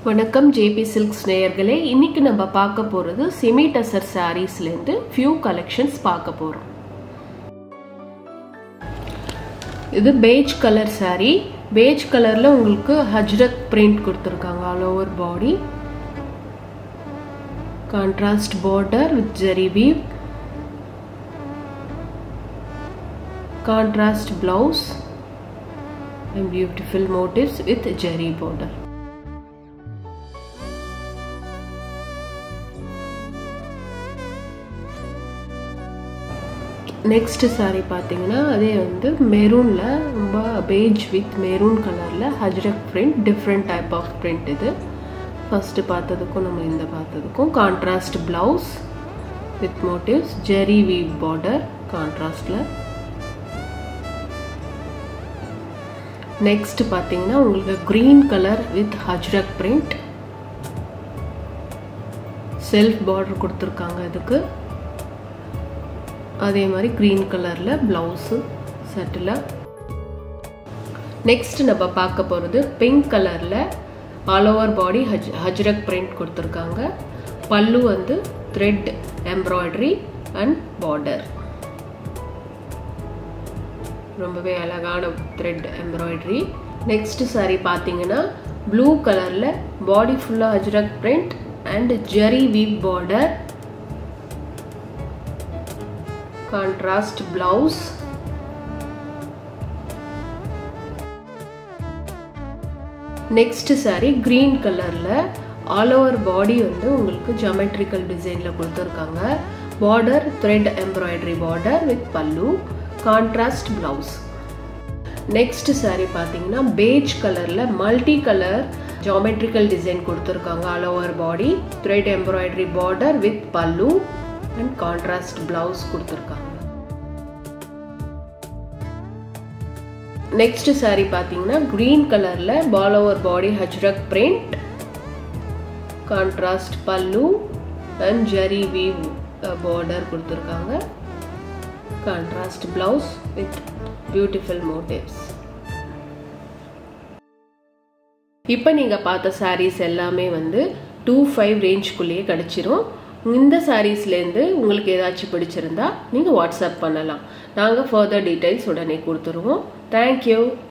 வணக்கம் JP silks நேயர்களே, இன்னைக்கு நம்ம பார்க்க போறது செமி டசர் சாரீஸ்ல இருந்து ஃபியூ கலெக்ஷன்ஸ் பார்க்க போறோம். இது பேஜ் கலர் சாரி. பேஜ் கலர்ல உங்களுக்கு ஹஜ்ரத் பிரிண்ட் கொடுத்திருக்காங்க. All over body, contrast border with zari weave, contrast blouse and beautiful motifs with jari border. Next sari பார்த்தீங்கன்னா அதே வந்து மெரூன்ல ரொம்ப பேஜ் வித் மெரூன் கலர்ல ajrakh print, different type of print. இது ஃபர்ஸ்ட் பார்த்ததுக்கும் நம்ம இந்த பார்த்ததுக்கும் contrast blouse with motifs, zari weave border கான்ட்ராஸ்ட்ல. நெக்ஸ்ட் பார்த்தீங்கன்னா உங்களுக்கு green colour with ajrakh print, self border கொடுத்துருக்காங்க. இதுக்கு அதே மாதிரி கிரீன் கலர்ல பிளவுஸ் செட்டில். நெக்ஸ்ட் நம்ம பார்க்க போகிறது பிங்க் கலர்ல all over body ajrakh print கொடுத்துருக்காங்க. பல்லு வந்து த்ரெட் எம்ப்ராய்டரி அண்ட் பார்டர், ரொம்பவே அழகான த்ரெட் எம்ப்ராய்டரி. நெக்ஸ்ட் சாரி பார்த்தீங்கன்னா ப்ளூ கலர்ல பாடி ஃபுல்லா ajrakh print and zari weave border, contrast blouse. Next sari green கலர்ல ஆல் ஓவர் பாடி வந்து உங்களுக்கு ஜியோமெட்ரிக்கல் டிசைன்ல கொடுத்துருக்காங்க. Border thread embroidery border with pallu, contrast blouse. Next sari பார்த்தீங்கன்னா பேஜ் கலர்ல மல்டி கலர் ஜியோமெட்ரிக்கல் டிசைன் கொடுத்துருக்காங்க. All over body thread embroidery border with pallu and contrast blouse கொடுத்துருக்காங்க. Next sari பார்த்தீங்கன்னா கிரீன் கலர்ல all over body ajrakh print, contrast pallu and zari weave border கொடுத்துருக்காங்க, contrast blouse with beautiful motifs. இப்போ நீங்க பார்த்த சாரீஸ் எல்லாமே வந்து 25 ரேஞ்சுக்குள்ளேயே கிடைச்சிரும். இந்த சாரீஸ்லேருந்து உங்களுக்கு ஏதாச்சும் பிடிச்சிருந்தா நீங்க வாட்ஸ்அப் பண்ணலாம். நாங்கள் ஃபர்தர் டீடைல்ஸ் உடனே கொடுத்துருவோம். தேங்க்யூ.